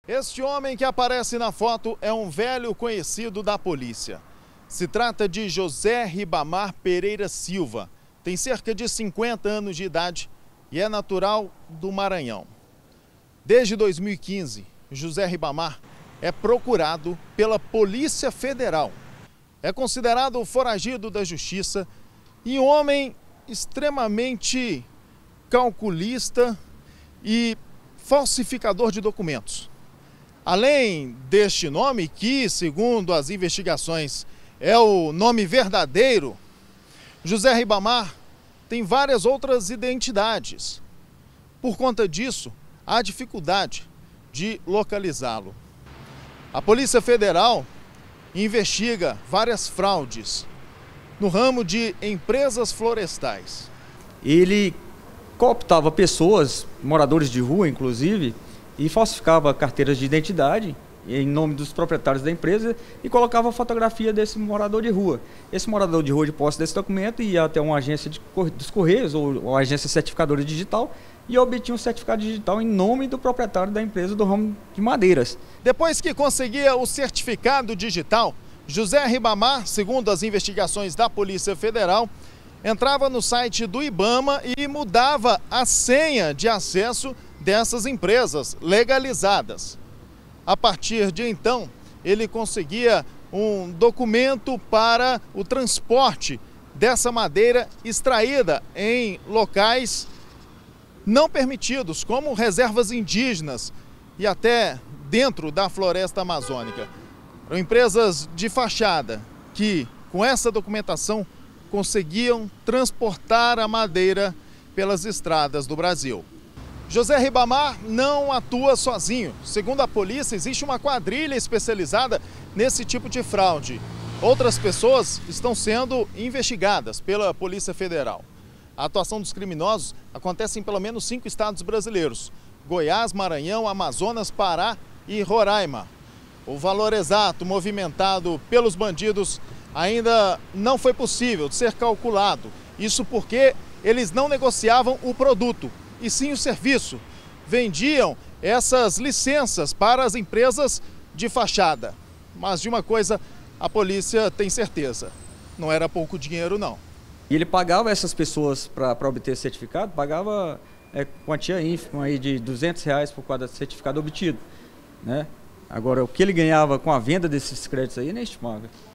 Este homem que aparece na foto é um velho conhecido da polícia. Se trata de José Ribamar Pereira Silva. Tem cerca de 50 anos de idade e é natural do Maranhão. Desde 2015, José Ribamar é procurado pela Polícia Federal. É considerado foragido da justiça e um homem extremamente calculista e falsificador de documentos. Além deste nome, que, segundo as investigações, é o nome verdadeiro, José Ribamar tem várias outras identidades. Por conta disso, há dificuldade de localizá-lo. A Polícia Federal investiga várias fraudes no ramo de empresas florestais. Ele cooptava pessoas, moradores de rua inclusive, e falsificava carteiras de identidade em nome dos proprietários da empresa e colocava a fotografia desse morador de rua. Esse morador de rua, de posse desse documento, ia até uma agência dos Correios ou agência certificadora digital e obtinha um certificado digital em nome do proprietário da empresa do ramo de madeiras. Depois que conseguia o certificado digital, José Ribamar, segundo as investigações da Polícia Federal, entrava no site do IBAMA e mudava a senha de acesso dessas empresas legalizadas. A partir de então, ele conseguia um documento para o transporte dessa madeira extraída em locais não permitidos, como reservas indígenas e até dentro da floresta amazônica. Eram empresas de fachada que, com essa documentação, conseguiam transportar a madeira pelas estradas do Brasil. José Ribamar não atua sozinho. Segundo a polícia, existe uma quadrilha especializada nesse tipo de fraude. Outras pessoas estão sendo investigadas pela Polícia Federal. A atuação dos criminosos acontece em pelo menos 5 estados brasileiros: Goiás, Maranhão, Amazonas, Pará e Roraima. O valor exato movimentado pelos bandidos ainda não foi possível de ser calculado. Isso porque eles não negociavam o produto, e sim o serviço. Vendiam essas licenças para as empresas de fachada. Mas de uma coisa a polícia tem certeza: não era pouco dinheiro, não. E ele pagava essas pessoas para obter certificado, pagava quantia ínfima aí de R$200 por cada certificado obtido, né? Agora, o que ele ganhava com a venda desses créditos aí, nem estimava.